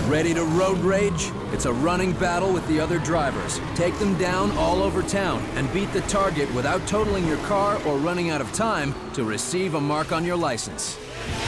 Ready to road rage? It's a running battle with the other drivers. Take them down all over town and beat the target without totaling your car or running out of time to receive a mark on your license.